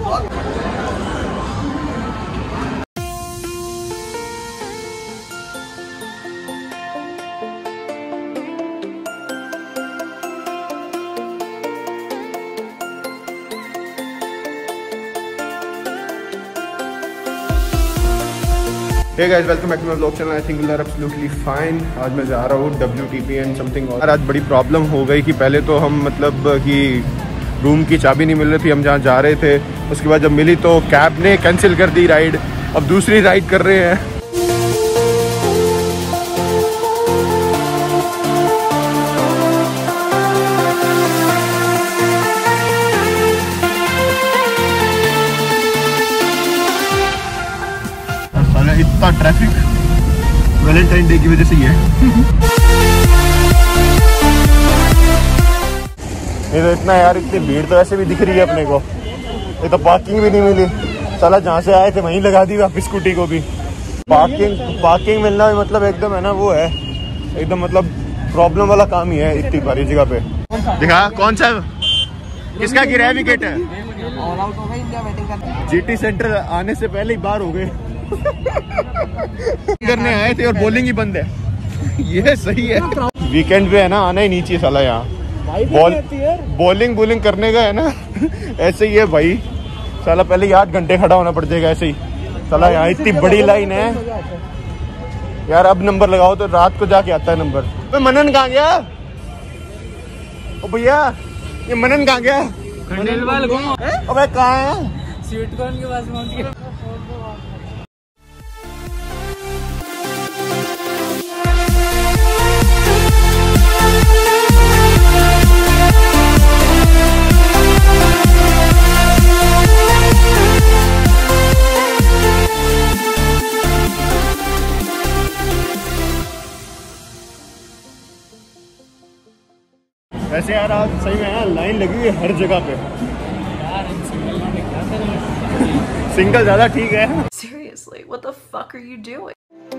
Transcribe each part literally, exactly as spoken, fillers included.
Hey guys, welcome back to my vlog channel. I think we are absolutely fine. आज मैं जा रहा हूँ W T P and something और आज बड़ी प्रॉब्लम हो गई कि पहले तो हम मतलब कि रूम की चाबी नहीं मिल रही थी, हम जहाँ जा रहे थे। उसके बाद जब मिली तो कैब ने कैंसिल कर दी राइड। अब दूसरी राइड कर रहे हैं। इतना ट्रैफिक वैलेंटाइन डे की वजह से ही है। ये तो इतना यार, इतनी भीड़ तो ऐसे भी दिख रही है अपने को। ये तो पार्किंग भी नहीं मिली। साला जहाँ से आए थे वहीं लगा दी वापस स्कूटी को भी। पार्किंग पार्किंग मिलना भी मतलब एकदम है ना, वो है एकदम मतलब प्रॉब्लम वाला काम ही है इतनी भारी जगह पे। दिखा कौन सा किसका गिरा है विकेट है। जीटी सेंटर आने से पहले ही बाहर हो गए। करने आए थे और बॉलिंग ही बंद है। ये सही है, वीकेंड पे है ना, आना ही नहीं चाहिए साला यहाँ। बॉल बॉलिंग बॉलिंग करने का है ना ऐसे ही है भाई। साला पहले ही आठ घंटे खड़ा होना पड़ जाएगा ऐसे ही। साला यहाँ इतनी बड़ी लाइन है यार। अब नंबर लगाओ तो रात को जाके आता है नंबर। तो मनन कहाँ गया? ओ भैया ये मनन कहाँ गया? अबे कहाँ है? स्वीट कॉर्न के पास पहुँच गया। वैसे यार आज सही में यार लाइन लगी हुई है हर जगह पे। सिंगल ज्यादा ठीक है। Seriously, what the fuck are you doing?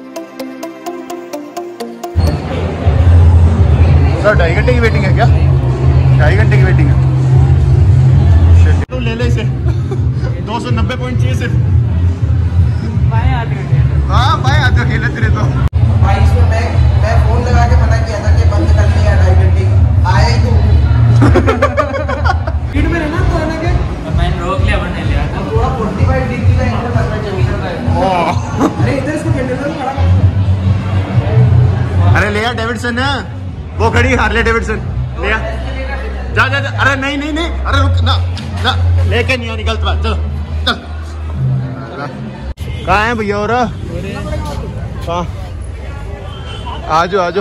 Sir ढाई घंटे की वेटिंग है क्या? ढाई घंटे की वेटिंग है। तो ले ले इसे। दो सौ नब्बे पॉइंट चाहिए सिर्फ। बाएं हाथ का। हाँ बाएं हाथ का खेल है तेरे तो। भाई इसमें मैं मैं फोन लगा के मना किया था कि बंद कर लिया ढाई घंटे। आया ही तो स्पीड में रहना तो आना के मैंने रोक लिया, बंद लिया था थोड़ा पैंतालीस डिग्री का एंगल करना चाहिए। अरे इधर इसको कैंडल खड़ा कर। अरे ले यार डेविडसन है वो खड़ी, हार्ले डेविडसन ले यार। जा जा जा। अरे नहीं नहीं नहीं, अरे रुक ना ना, लेके नहीं निकल तो चल चल। कहाँ है भैया? और कहाँ? आ जाओ आ जाओ।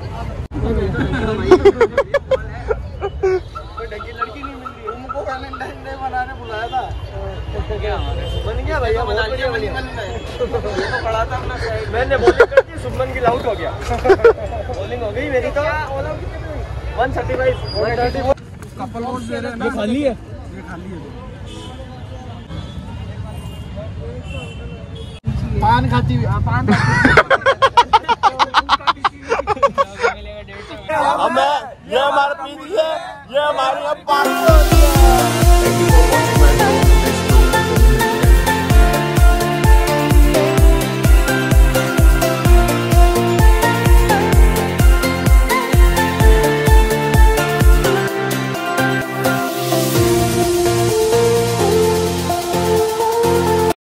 लड़की नहीं मिल रही, उनको वैलेंटाइन डे मनाने बुलाया था। बन गया भैया, बहुत बढ़िया बन गया। पढ़ा था अपना, मैंने बॉलिंग कर दी, शुभमन गिल आउट हो गया। बॉलिंग हो गई मेरी तो one thirty five. Couple vote दे रहे हैं ना। ये खाली है, ये खाली है। पान खाती हुई पान अब मैं ये हमारा पीती है, ये हमारी अब पान